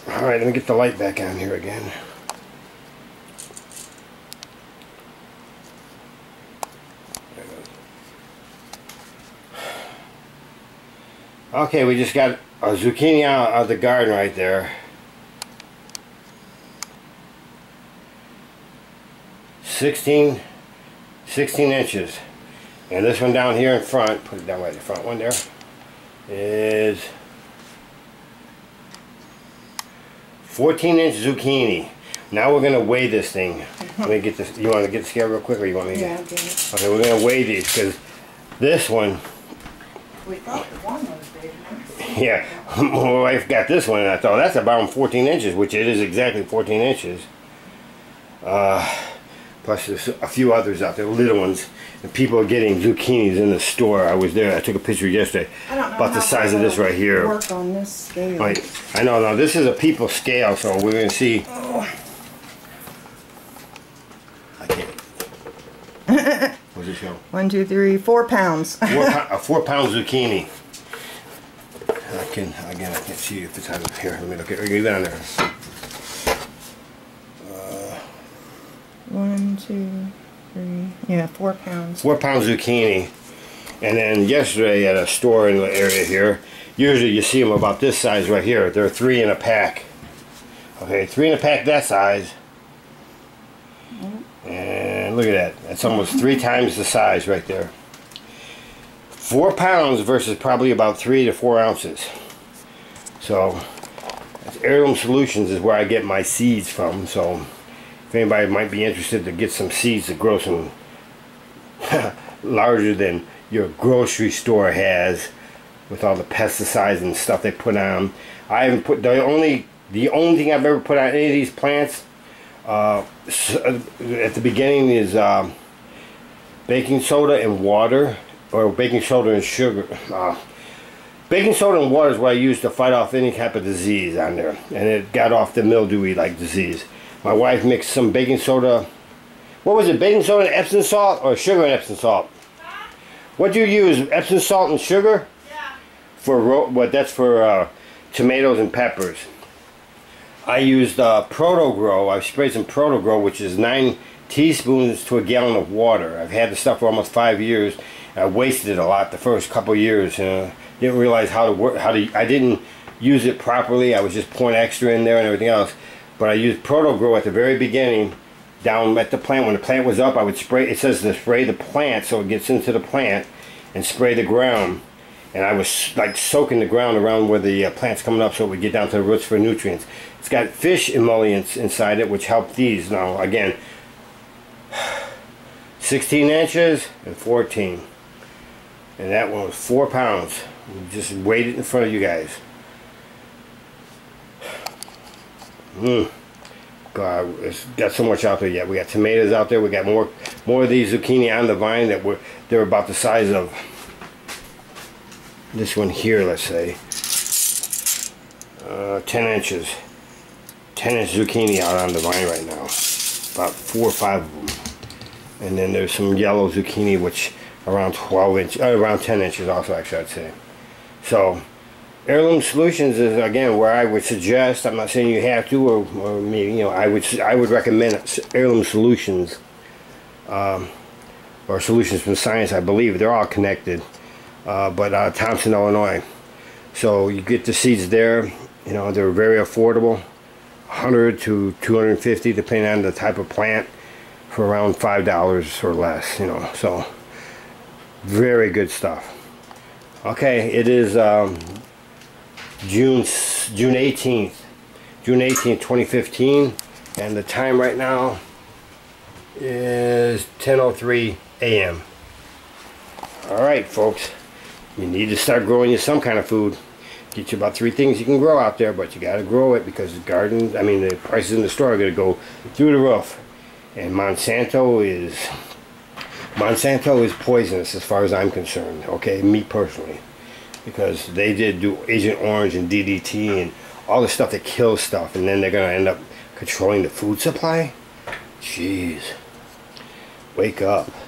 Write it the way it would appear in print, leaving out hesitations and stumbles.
Alright, let me get the light back on here again. Okay, we just got a zucchini out of the garden right there. 16 inches. And this one down here in front, put it down right in the front one there, is 14-inch zucchini. Now we're going to weigh this thing. Let me get this. You want to get the scale real quick, or you want me to? Yeah, I'll get it. Okay, we're going to weigh these, because this one, we thought the one was big enough. yeah, my wife got this one, and I thought that's about 14 inches, which it is exactly 14 inches. Plus there's a few others out there, little ones. And people are getting zucchinis in the store. I was there. I took a picture yesterday. I don't know about the size of this right here. Work on this scale. Right. I know. Now this is a people scale, so we're going to see. Oh. I can't. What's it show? 1, 2, 3, 4 pounds. A 4-pound zucchini. I can't see if it's on here. Let me look at it down there. 1, 2, 3. Yeah, 4 pounds. 4-pound zucchini. And then yesterday at a store in the area here, usually you see them about this size right here. They're 3 in a pack. Okay, 3 in a pack that size. And look at that. That's almost 3 times the size right there. 4 pounds versus probably about 3 to 4 ounces. So, that's Heirloom Solutions is where I get my seeds from. So, if anybody might be interested to get some seeds to grow some larger than your grocery store has, with all the pesticides and stuff they put on. I haven't put the only thing I've ever put on any of these plants at the beginning is baking soda and water, or baking soda and sugar. Baking soda and water is what I use to fight off any type of disease on there, and it got off the mildewy like disease. My wife mixed some baking soda. What was it? Baking soda and Epsom salt, or sugar and Epsom salt? What do you use? Epsom salt and sugar? Yeah. For what? That's for tomatoes and peppers. I used Proto-Grow. I sprayed some Proto-Grow, which is 9 teaspoons to a gallon of water. I've had the stuff for almost 5 years. I wasted it a lot the first couple of years. Didn't realize how to work. I didn't use it properly. I was just pouring extra in there and everything else. But I used Proto-Grow at the very beginning, down at the plant. When the plant was up, I would spray. It says to spray the plant so it gets into the plant, and spray the ground. And I was like soaking the ground around where the plant's coming up, so it would get down to the roots for nutrients. It's got fish emollients inside it, which help these. Now again, 16 inches and 14, and that one was 4 pounds. Just weighed it in front of you guys. God, it's got so much out there yet. We got tomatoes out there. We got more of these zucchini on the vine that they're about the size of this one here, let's say. 10 inches. 10-inch zucchini out on the vine right now. About 4 or 5 of them. And then there's some yellow zucchini, which around 12 inches, around 10 inches also, actually, I'd say. So, Heirloom Solutions is, again, where I would suggest, I'm not saying you have to, or maybe, you know, I would recommend Heirloom Solutions, or Solutions from Science, I believe. They're all connected, but Thompson, Illinois. So you get the seeds there. You know, they're very affordable, 100 to 250, depending on the type of plant, for around $5 or less, you know. So, very good stuff. Okay, it is June 18th, 2015, and the time right now is 10:03 a.m. Alright folks, you need to start growing you some kind of food. Get you about 3 things you can grow out there, but you got to grow it, because the the prices in the store are going to go through the roof. And Monsanto is poisonous as far as I'm concerned, okay, me personally. Because they did do Agent Orange and DDT and all the stuff that kills stuff, and then they're going to end up controlling the food supply? Jeez. Wake up.